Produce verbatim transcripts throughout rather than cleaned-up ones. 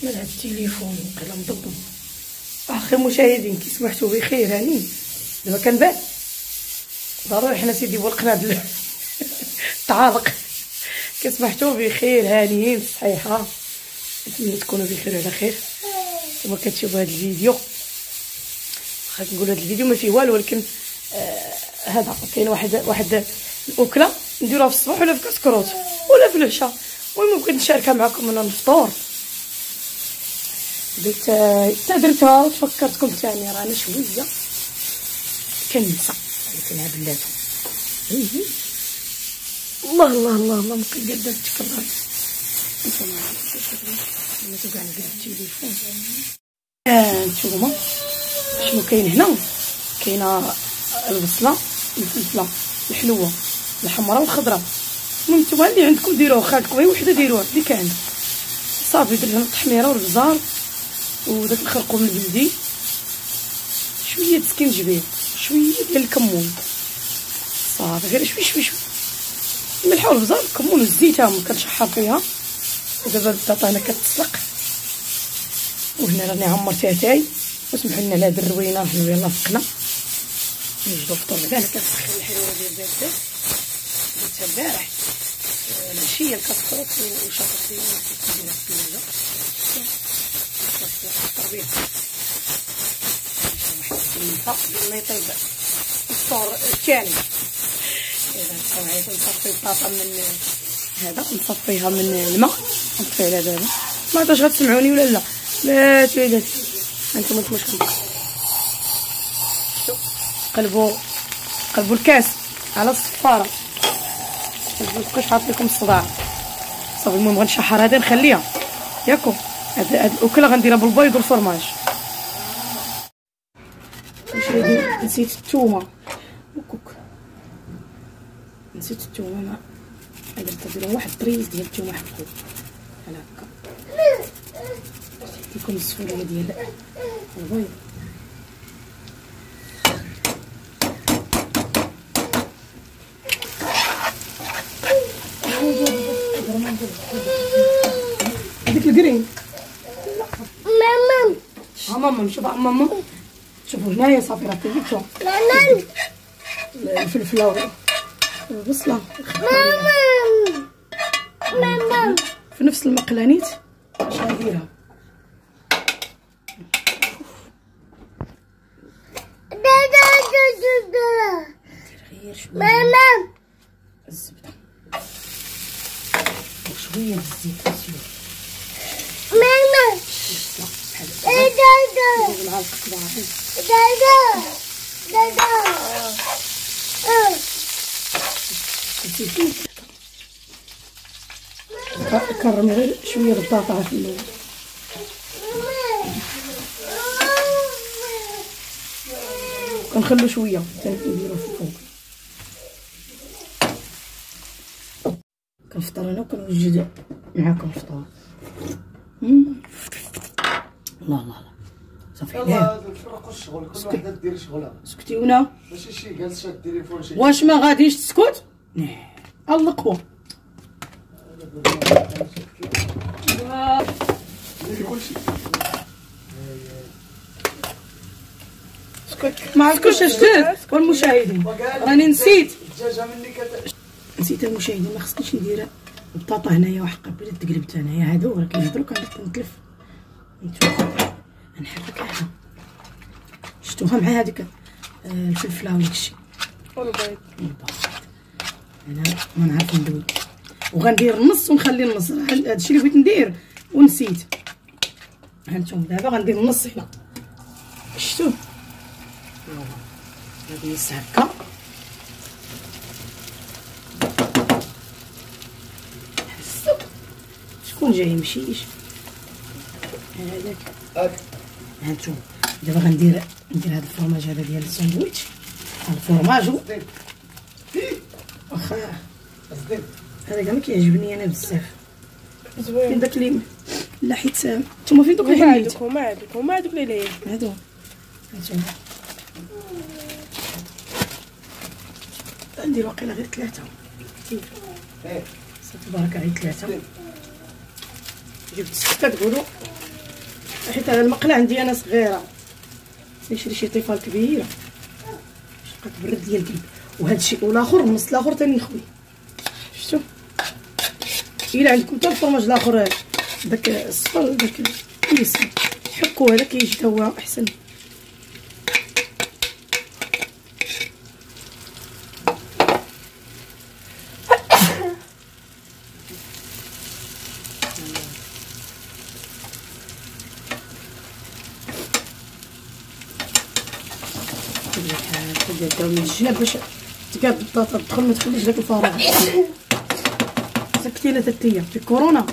مال هاد التليفون وقيلا مضبم. اخي المشاهدين كي سمحتوا بخير هاني دابا كنبان ضروري حنا سيدي والقناه تعالق. كسمحتوا بخير هانيين صحيحه، نتمنى تكونوا بخير وعلى خير. كما كتشوفوا هذا الفيديو واخا كنقول هذا الفيديو ما فيه والو، ولكن آه هذا كاين واحد واحد الاكله نديروها في الصباح ولا في كسكروت ولا في العشاء. المهم بغيت نشاركها معكم انا الفطور. بديت حتى درتها وتفكرتكم ثاني راني شويه كننسى كنلعب بلاتو. الله الله الله الله مقيد دابا تكرر نتوما انا كاع نقلب التليفون. ها نتوما شنو كاين هنا؟ كاينه البصله الفلفله الحلوه الحمراء والخضراء. المهم نتوما اللي عندكم ديروها، خالكم غير وحده ديروها اللي كان صافي. درنا التحميره والبزار وداك الخرقوم البلدي، شويه سكينجبير، شويه ديال الكمون، صافي غير شوي شوي شوي الملح والبزار الكمون والزيت ها كنشحر فيها. ودابا البطاطا هنا كتسلق، وهنا راني عمرت اتاي. وسمحوا لنا على هاد الروينه حنا يلاه فقنا نوجدو الفطور. كاع انا كنسخن الحلوه ديال البارده درتها البارح العشيه الكسكروت وشاطرتين نديرها في الثلاجه نفطر بها قبل ما يطيب الفطور الثاني. اذا السلام عليكم. نصفي البطاطا من هذا نصفيها من الماء نطفي على دابا. ما عرفتش غتسمعوني ولا لا. لا تريدات انتم انتم شكون قلبوا قلبوا الكاس على الصفاره مابقاش حاط لكم الصداع صافي. المهم غنشحر هذه نخليها ياكو. هاد هاد الاكله غنديرها بالبيض والفرماج. نسيت الثومه وكوك، نسيت الثومه. ما درت ندير واحد الطريز ديال الثومه حقو بحال هكا يكون السفوله ديال البيض. هذيك الكريم ماما ها ماما شوف ماما شوفوا هنايا صافي راه طيبتهم. ماما الفلفله والبصله ماما ماما في نفس المقلانيت. اش غنديرها غير شويه ماما الزبده وشويه الزيت اسيور ماما دادا معلقه كبار دادا دادا كرمي غير شويه البطاطا في الاول. كنخلو شويه حتى نديرو في الفوق. كنفطر انا وكنوجد معاكم الفطور. الله الله الله صافي. يلاه تفرقوا الشغل كل وحده دير شغلها. سكتي ونا ماشي شي جالسه التليفون شي واش ما غاديش تسكت؟ القوا كلشي سكت ما عرفتش اش درت. والمشاهدين راني نسيت الدجاجه مني كت نسيت المشاهدين ما خصنيش ندير البطاطا هنايا وحقا بلا تقلبت انايا. هادو راه كيهضروا كنبدا نتلف. نتوما نحركها شفتوها مع هذيك الفلفله وداكشي والبيض. انا ما نعرف ندوي وغندير النص ونخلي النص. هادشي اللي بغيت ندير ونسيت. هانتوما دابا غندير النص هنا شفتوه غادي النص هكا. شكون جاي يمشيش هذاك هانتوما. دابا غندير ندير هذا الفرماج هذا ديال الساندويتش. الفرماج واخا هذا كاع ما كيعجبني انا بزاف زوين. فين داك اللي لا حيت نتوما فين دوك اللي حليت هما هذوك هما هذوك اللي لين هادو هانتوما. ندير واقيلا غير ثلاثه كثير تبارك عليك ثلاثه. جبت سته تقولوا حيت هذا المقله عندي انا صغيره، نشري شي طيفال كبيره باش تبقى تبرد ليا القلب. وهذا الشيء والاخر النص الاخر ثاني نخوي. شفتوا الا عندكم حتى الفرماج الاخر داك الصفر داك اليسر حكوا هذا كيجي تا هو احسن. داو من الجناب باش تقاد البطاطا تدخل ما تخليش داك الفراغ. سكتينا ثلاث ايام في كورونا.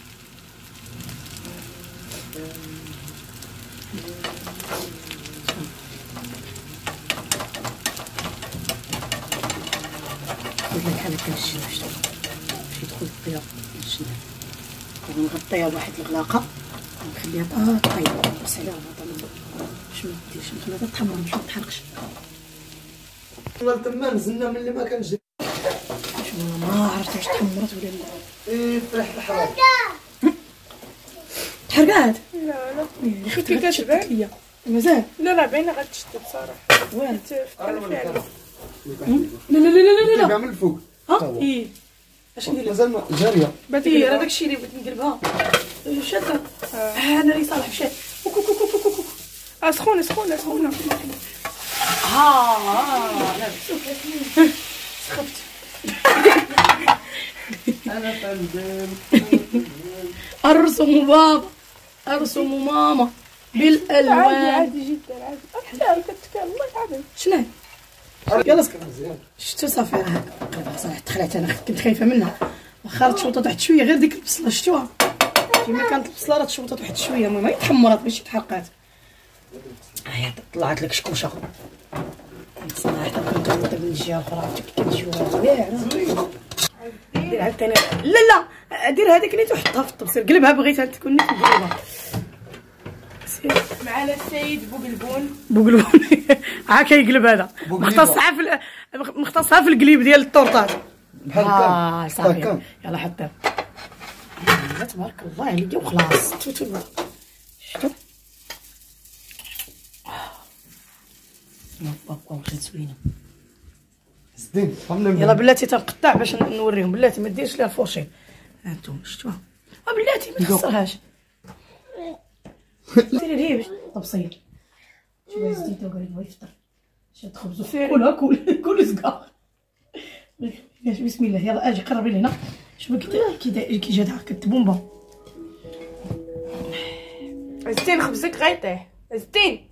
ولا بحال هكا الجناب شتو باش يدخل الطياب الجناب. ونغطيها بواحد الغلاقه ونخليها طايبه بس عليها البطاطا باش ما ديرش نخليها تحمر باش ما تحرقش. والله تما نزلنا من اللي ما كانش ما عرفت واش تحمرت ولا لا. ايه فرح الحرام تحرقات. لا لا شوفي كي كتبان مازال. لا لا باينه غتشد بصراحه. وين فعلا لا لا لا لا لا كاع من الفوق. ها ايه اش ندير مازال جاريه. باتي راه داكشي اللي بغيت نقلبها شاده. ها انا اللي صالح مشات اه سخونه سخونه سخونه. ها ها لا سخفت. انا فندم ارسم بابا ارسم ماما بالالوان. عادي عادي جدا عادي. حتى كتكال والله العظيم. شنو يلا سكر مزيان. شفتو صافي راه صراحه تخلعت انا كنت خايفه منها واخا تشوطات واحد شويه غير ديك البصله شفتوها كيما كانت البصله راه تشوطات واحد شويه المهم هي تحمرات ماشي تحرقات. ها طلعت لك شكوشه صراحه كنت نطيب من الجهه الاخرى عرفتي كي كتجيو واعره. دير عاوتاني لا لا دير هذيك اللي تحطها في الطبسيل قلبها بغيتها تكون مقلوبه. معنا السيد بوقلبون. بوقلبون ها كيقلب هذا مختصها في مختصها في القليب ديال الطورطات بحال اه هكا صافي يلا حطها. تبارك الله عليك وخلاص. شفتو بابا واش زوينه. زين فهمنا. يلا بلاتي تنقطع باش نوريهم. بلاتي ما ديرش ليها الفورشيل. ها انتم شفتوها بلاتي ما تخسرهاش. ديري ليه باش طبسيل. شوفي زيدو قال بغا يفطر شاد خبزو كلها كل كل زكا. بسم الله يلا اجي قربي لهنا. شوفي كي كي جات هكا التبومبه. زين خبزك غيطيح زين.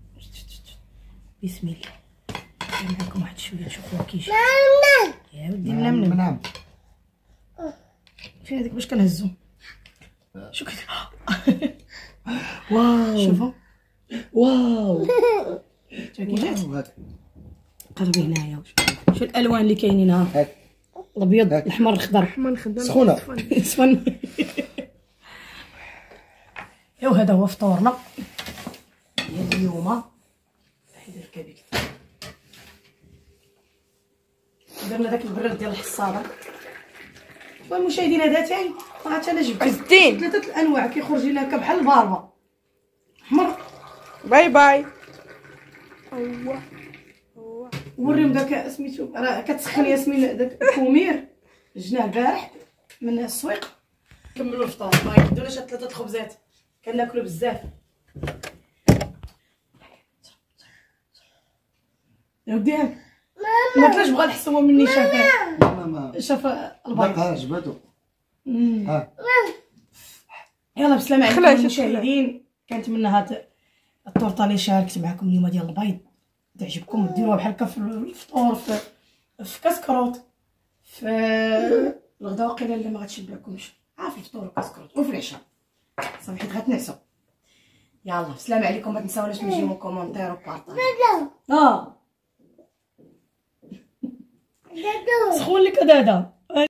بسم الله معكم واحد شويه نشوفوها كيجي. يا ودي منام نعم فين هذيك باش كنهزو. شو كي واو شوفوا واو كي جات قربي هنايا. شو الالوان اللي كاينين ها الابيض الاحمر الاخضر حما نخدم سخونه سخون. ايوا هذا هو فطورنا ديال اليوم. حيد الكبير درنا داك البراد ديال الحصاله. والمشاهدين هذا تاعي عرفت انا جبت زين ثلاثه الانواع كيخرج لنا هكا بحال الباربه احمر. باي باي. ايوا ايوا وريهم داك سميتو راه كتسخن ياسمين داك الكومير جناه البارح من السويق. كملوا الفطور ما يقدروناش هاد ثلاثه الخبزات كناكلوا بزاف. يا ودي ما كلاش بغا نحسبوا مني شافها ماما شاف البيض. ها جبدو ها يلا بسلامة عليكم خلاص المشاهدين. كانت من هاد الطورطه اللي شاركت معكم اليوم ديال البيض. تعجبكم ديروها بحال هكا في الفطور في في كاسكروط في الغدا واقيلا اللي ما غتشبعكمش عا في الفطور وكاسكروط وفي العشاء صافي حيت غتنعسوا. يلا بسلامة عليكم. ما تنساوناش من جيمو كومونتير وبارطاج. اه سخون لك دادا.